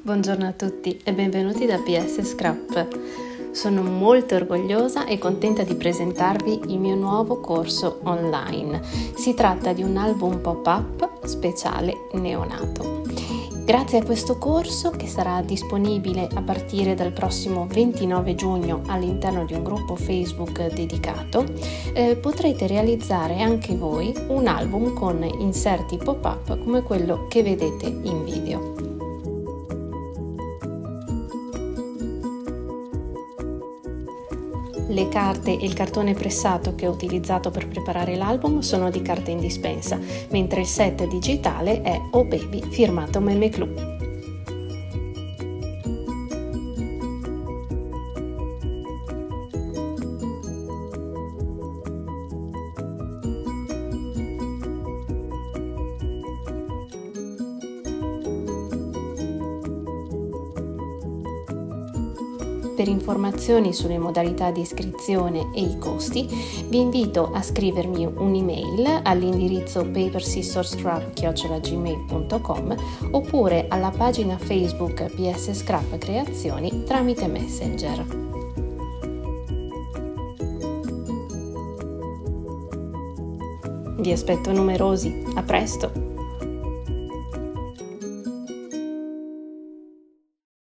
Buongiorno a tutti e benvenuti da PS Scrap. Sono molto orgogliosa e contenta di presentarvi il mio nuovo corso online. Si tratta di un album pop-up speciale neonato. Grazie a questo corso, che sarà disponibile a partire dal prossimo 29 giugno all'interno di un gruppo Facebook dedicato, potrete realizzare anche voi un album con inserti pop-up come quello che vedete in video. Le carte e il cartone pressato che ho utilizzato per preparare l'album sono di carta in dispensa, mentre il set digitale è Oh Baby firmato Meme Clou. Per informazioni sulle modalità di iscrizione e i costi, vi invito a scrivermi un'email all'indirizzo papersistorscrap@gmail.com oppure alla pagina Facebook PS Scrap Creazioni tramite Messenger. Vi aspetto numerosi, a presto!